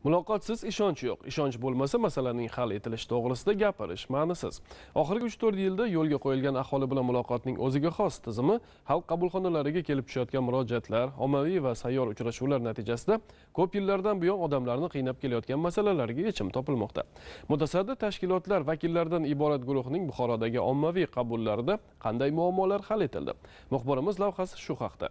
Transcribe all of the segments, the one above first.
Muloqotsiz ishonch yo'q. Ishonch bo'lmasa masalaning hal etilishi to'g'risida gapirish ma'nisiz. Oxirgi 3-4 yilda yo'lga qo'yilgan aholi bilan muloqotning o'ziga xos tizimi, xalq qabulxonalariga kelib tushayotgan murojaatlar, ommaviy va sayyor uchrashuvlar natijasida ko'p yillardan buyon odamlarni qiynab kelayotgan masalalarga yechim topilmoqda. Mutasaddi tashkilotlar vakillaridan iborat guruhning Buxorodagi ommaviy qabullarida qanday muammolar hal etildi? Muxbirimiz lavhasi shu haqda.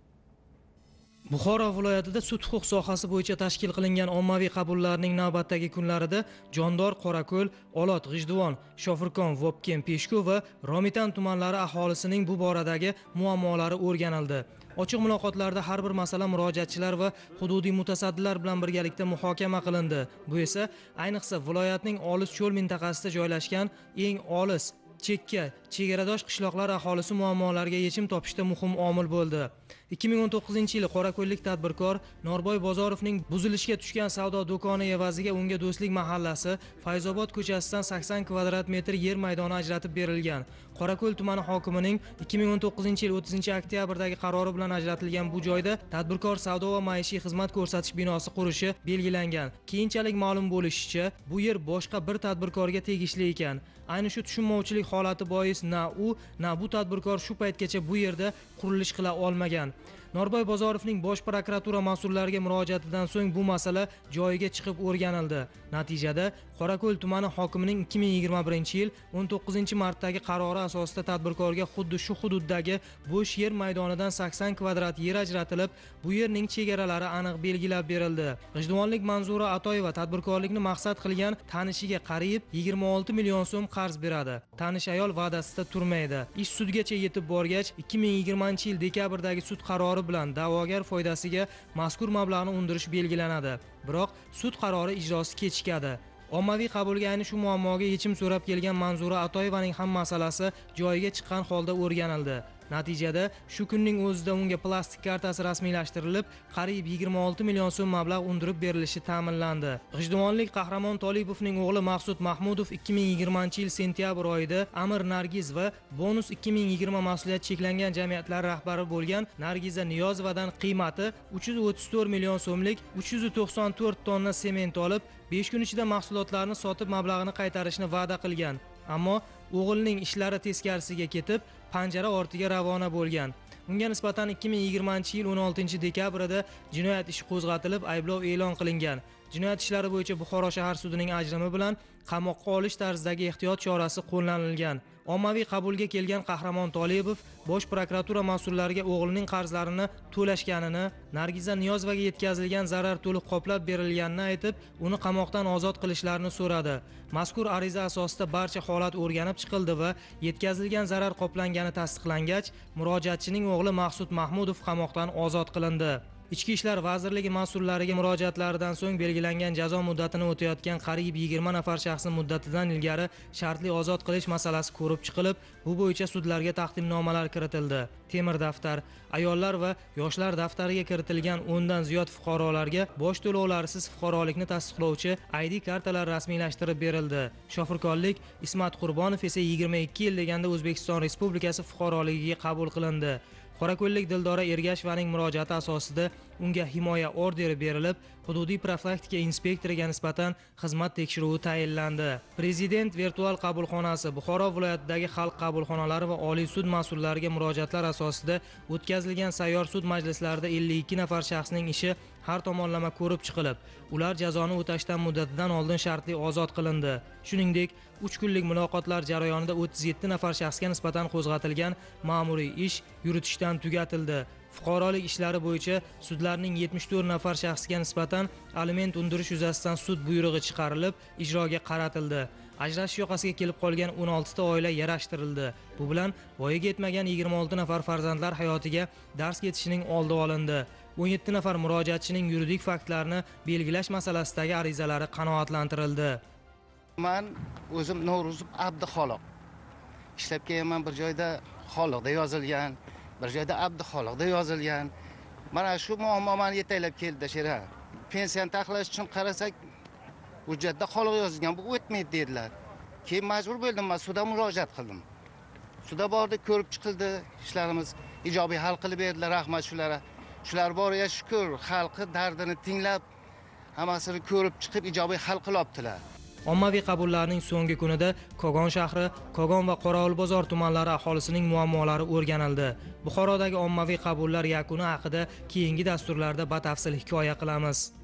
Buxoro viloyatida sud huquq sohasi bo'yicha tashkil qilingan ommaviy qabullarning navbatdagi kunlarida Jondor, Qorako'l, Olot, G'ijduvon, Shofirkon, Vobkent, Peshku va Romitan tumanlari aholisining bu boradagi muammolari o'rganildi. Ochiq muloqotlarda har bir masala murojaatchilar va hududiy mutasaddilar bilan birgalikda muhokama qilindi. Bu esa ayniqsa viloyatning olis cho'l mintaqasida joylashgan eng olis chekka chegaradosh qishloqlar aholisi muammolariga yechim topishda muhim omil bo'ldi. 2019-yili qorako'llik tadbirkor Norboy Bozorovning buzilishga tushgan savdo do'koni evaziga unga Do'stlik mahallasi Fayzobod ko'chasidan 80 kvadrat metr yer maydoni ajratib berilgan. Qorako'l tumani hokimining 2019-yil 30-oktyabrdagi qarori bilan ajratilgan bu joyda tadbirkor savdo va maishiy xizmat ko'rsatish binosi qurishi belgilangan. Keyinchalik ma'lum bo'lishicha, bu yer boshqa bir tadbirkorga tegishli ekan. Ayni shu tushunmovchilik holati bois na u, na bu tadbirkor shu paytgacha bu yerda qurilish qila olmagan. Norboy Bozorovning Bosh prokuratura mas'ullariga murojaatidan so'ng bu masala joyiga chiqib o'rganildi. Natijada Qorako'l tumani hokimining 2021-yil 19-martdagi qarori asosida tadbirkorga xuddi shu hududdagi bo'sh yer maydonidan 80 kvadrat yer ajratilib, bu yerning chegaralari aniq belgilab berildi. G'ijduvonlik Manzura Atoyeva tadbirkorlikni maqsad qilgan tanishiga qariyb 26 million so'm qarz beradi. Tanish ayol va'dasida turmaydi. Ish sudgacha yetib borgach, 2020-yil dekabrdagi sud qarori bilan da'vogar foydasiga mazkur mablag'ni undirish belgilanadi. Biroq sud qarori ijrosi kechikadi. Ommaviy qabulga ayni shu muammoga yechim so'rab kelgan Manzura Atoyevaning ham masalasi joyiga chiqqan holda o'rganildi. Natijada shu kunning o'zida unga plastik kartasi rasmiylashtirilib, qariyb 26 million so'm mablag' undirib berilishi ta'minlandi. G'ijduvonlik Qahramon Tolibovning o'g'li Maqsud Mahmudov 2020-yil sentyabr oyida Amir Nargiz va Bonus 2020 mas'uliyat cheklangan jamiyatlari rahbari bo'lgan Nargiza Niyozovadan qiymati 334 million so'mlik 394 tonna sement olib, 5 kun ichida mahsulotlarni sotib mablag'ini qaytarishni va'da qilgan. Ammo o'g'ilning ishlari teskarisiga ketib, panjara ortiga ravona bo'lgan. Unga nisbatan 2020-yil 16-dekabrida jinoyat ishi qo'zg'atilib, ayblov e'lon qilingan. Jinoyat ishlari bo'yicha Buxoro shahar sudining ajrimi bilan qamoqqa olish tarzidagi ehtiyot chorasi qo'llanilgan. Ommaviy qabulga kelgan Qahramon Tolibov Bosh prokuratura mas'ullariga o'g'lining qarzlarini to'lashganini, Nargiza Niyozovaga yetkazilgan zarar to'liq qoplab berilganini aytib, uni qamoqdan ozod qilishlarini so'radi. Mazkur ariza asosida barcha holat o'rganib chiqildi va yetkazilgan zarar qoplangani tasdiqlangach, murojaatchining o'g'li Maqsud Mahmudov qamoqdan ozod qilindi. Ichki ishlar vazirligi mas'ullariga murojaatlaridan so'ng belgilangan jazo muddatini o'tayotgan qariyb 20 nafar shaxsni muddatidan ilgari shartli ozod qilish masalasi ko'rib chiqilib, bu bo'yicha sudlarga taqdimnomalar kiritildi. Temir daftar, ayollar va yoshlar daftariga kiritilgan 10 dan ziyod fuqarolarga bosh to'lovlarisiz fuqarolikni tasdiqlovchi ID kartalar rasmiylashtirib berildi. Shofirkonlik Ismat Qurbonov esa 22 yil deganda O'zbekiston Respublikasi fuqaroligiga qabul qilindi. Qorako'llik Dildora Ergashovaning murojaati asosida unga himoya orderi berilib, hududiy profilaktika inspektoriga nisbatan xizmat tekshiruvi tayinlandi. Prezident virtual qabulxonasi Buxoro viloyatidagi xalq qabulxonalari va Oliy sud mas'ullariga murojaatlar asosida o'tkazilgan sayyor sud majlislarida 52 nafar shaxsning ishi har tomonlama ko'rib chiqilib, ular jazoni o'tashdan muddatidan oldin shartli ozod qilindi. Shuningdek, 3 kunlik muloqotlar jarayonida 37 nafar shaxsga nisbatan qo'zg'atilgan ma'muriy ish yuritishdan tugatildi. Fuqarolik ishlari bo'yicha sudlarning 74 nafar shaxsga nisbatan aliment undirish yuzasidan sud buyrug'i chiqarilib, ijroga qaratildi. Ajrashish yoqasiga kelib qolgan 16 ta oila yarashtirildi. Bu bilan voyaga yetmagan 26 nafar farzandlar hayotiga dars ketishining oldi olindi. 17 nafar murojaatchining yuridik faktlarni belgilash masalasidagi arizalari qanoatlantirildi. Men o'zim Navro'zov Abdi Xoliq. Ishlab kelganman, bir joyda Xoliqda yozilgan, bir joyda Abdi Xoliqda yozilgan. Mana shu muammo meni yetaklab keldi shera. Pensiyani taxlash uchun qarasak, hujjatda Xoliq yozilgan, bu o'tmaydi dedilar. Keyin majbur bo'ldim, men sudga murojaat qildim. Sudga bordik, ko'rib chiqildi, ishlarimiz ijobiy hal qilib berdilar, rahmat shularga. Shular boriga shukr, xalqi dardini tinglab, hammasini ko'rib chiqib ijobiy hal qilyaptilar. Ommaviy qabullarning so'nggi kunida Kogon shahri, Kogon va Qorovulbozor tumanlari aholisining muammolari o'rganildi. Buxorodagi ommaviy qabullar yakuni haqida keyingi dasturlarda batafsil hikoya qilamiz.